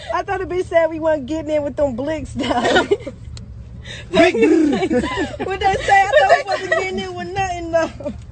I thought the bitch said we wasn't getting in with them blicks though. What they say? I thought we wasn't getting in with nothing though.